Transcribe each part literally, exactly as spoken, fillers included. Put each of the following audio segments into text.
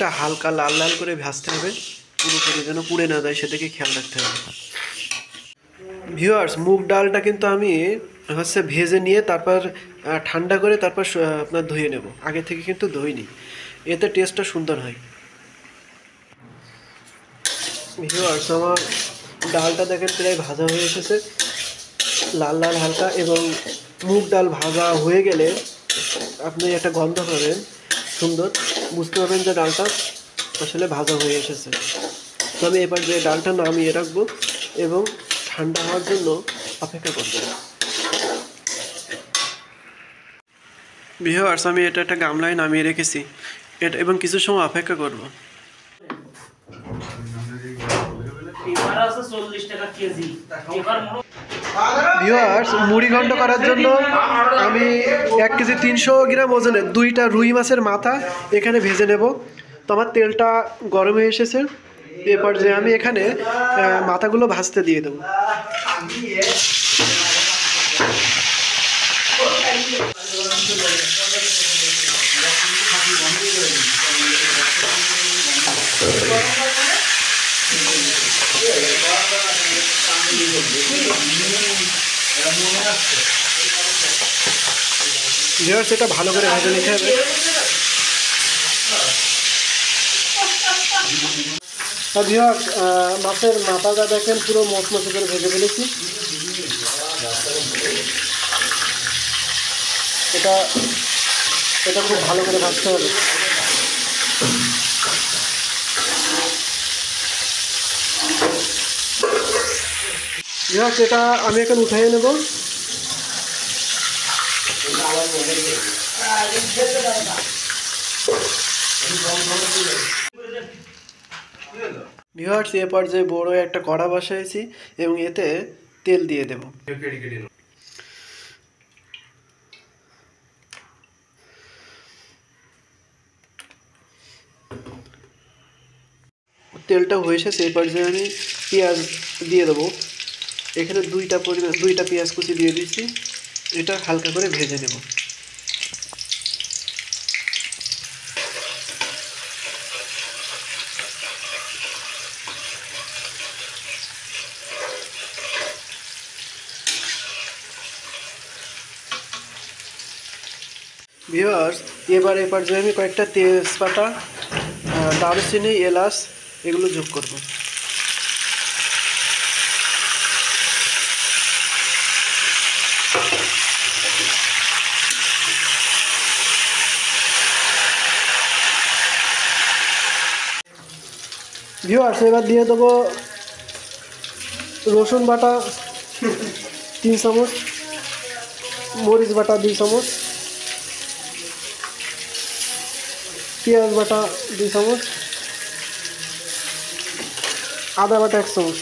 ডালটা হালকা লাল লাল করে ভাজতে হবে, পুরোপুরি যেন পুড়ে না যায় সেদিকে খেয়াল রাখতে হবে। ভিউয়ার্স, মুগ ডালটা কিন্তু আমি হচ্ছে ভেজে নিয়ে তারপর ঠান্ডা করে তারপর আপনার ধুয়ে নেব, আগে থেকে কিন্তু ধুইনি, এতে টেস্টটা সুন্দর হয়। ভিউয়ার্স, আমার ডালটা দেখেন প্রায় ভাজা হয়ে এসেছে লাল লাল হালকা, এবং মুগ ডাল ভাজা হয়ে গেলে আপনি একটা গন্ধ পাবেন সুন্দর, বুঝতে পারবেন যে ডালটা আসলে ভাজা হয়ে এসেছে। তো আমি এবার যে ডালটা নামিয়ে রাখবো এবং ঠান্ডা হওয়ার জন্য অপেক্ষা করব। ভিউয়ার্স, আমি এটা একটা গামলায় নামিয়ে রেখেছি এটা, এবং কিছু সময় অপেক্ষা করব। ভিউয়ার্স, মুড়ি ঘন্ট করার জন্য আমি এক কেজি তিনশো গ্রাম ওজনের দুইটা রুই মাছের মাথা এখানে ভেজে নেব। তো আমার তেলটা গরম হয়ে এসেছে, এরপর যে আমি এখানে মাথাগুলো ভাজতে দিয়ে দেবো। ভিউয়ার্স, এটা ভালো করে ভেজে নিতে হবে। ভিউয়ার্স, মাছের মাথাটা দেখেন পুরো মচমচে করে ভেজে ফেলেছি। এটা এটা খুব ভালো করে ভাজতে হবে। ভিউয়ার্স, এটা আমি এখন উঠিয়ে নেব। ভিউয়ার্স, এ পর্যায়ে বড় একটা কড়া বসাইছি এবং এতে তেল দিয়ে দেব। তেলটা হয়ে এসেছে, এই পর্যায়ে আমি পেঁয়াজ দিয়ে দেবো। এখানে দুইটা পরিমাণ দুইটা পেঁয়াজ কুচি দিয়ে দিচ্ছি, এটা হালকা করে ভেজে নেব। ভিউয়ার্স, এবার এ পর্যায়ে আমি কয়েকটা তেজপাতা, দারুচিনি, এলাচ এগুলো যোগ করব। ভিউয়ার্স, এবার দিয়ে দেবো রসুন বাটা তিন চামচ, মরিচ বাটা দুই চামচ, পেঁয়াজ বাটা দুই চামচ, আদা বাটা এক চামচ,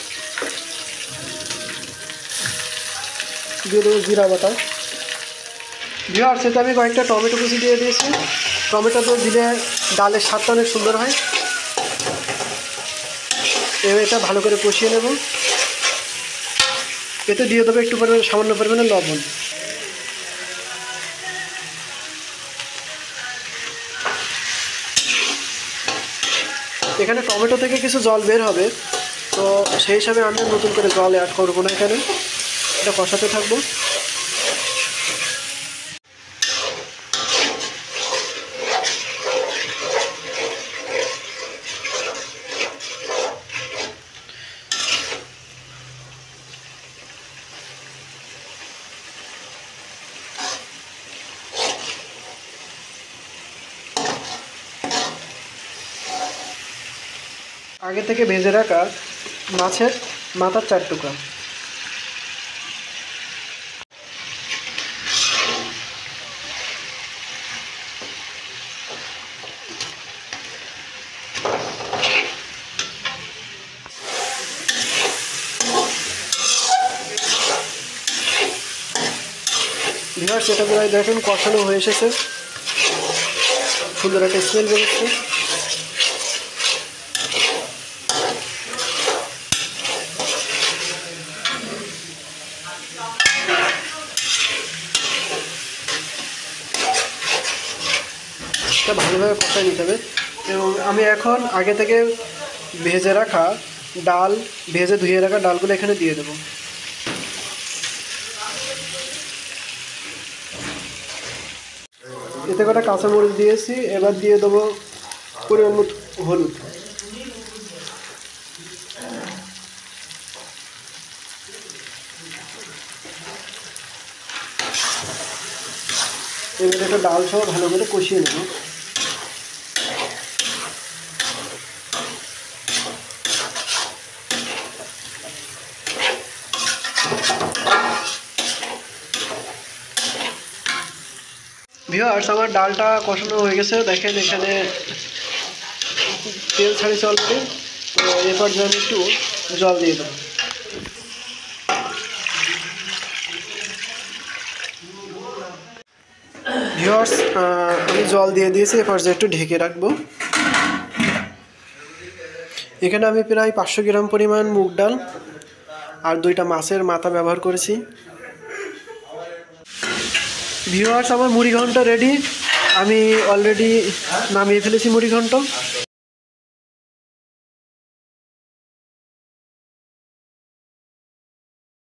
দিয়ে দেবো জিরা বাটা। ভিউয়ার্স, সেটা আমি কয়েকটা টমেটো কুচি দিয়ে দিয়েছি। টমেটো তো দিলে ডালের স্বাদটা অনেক সুন্দর হয়। এবার এটা ভালো করে কষিয়ে নেব। এতে দিয়ে দেবো একটু পরিমাণে সামান্য পরিমাণে লবণ। এখানে টমেটো থেকে কিছু জল বের হবে, তো সেই হিসাবে আমি নতুন করে জল অ্যাড করবো না, এখানে এটা কষাতে থাকবো। আগে থেকে ভেজে রাখা মাছের মাথার চার টুকরা, ভিউয়ার্স, এটা প্রায় দেখুন কষানো হয়ে এসেছে, সুন্দর একটা স্মেল বেরোচ্ছে। এটা ভালোভাবে কষায় নিতে হবে। এবং আমি এখন আগে থেকে ভেজে রাখা ডাল, ভেজে ধুয়ে রাখা ডালগুলো এখানে দিয়ে দেবো। এতে কটা কাঁচামরিচ দিয়েছি, এবার দিয়ে দেবো পরিমাণ মতো হলুদ। এবার একটা ডাল সহ ভালো করে কষিয়ে নেব। ভিউয়ার্স, আমার ডালটা কষানো হয়ে গেছে, দেখেন এখানে তেল ছাড়িয়েছে অলরেডি। তো এরপর আমি একটু জল দিয়ে দেবো। ভিউয়ার্স, আমি জল দিয়ে দিয়েছি, এরপর যে একটু ঢেকে রাখবো। এখানে আমি প্রায় পাঁচশো গ্রাম পরিমাণ মুগ ডাল আর দুইটা মাছের মাথা ব্যবহার করেছি। ভিউয়ার্স, আমার মুড়ি ঘন্ট রেডি। আমি অলরেডি নামিয়ে ফেলেছি মুড়ি ঘন্ট।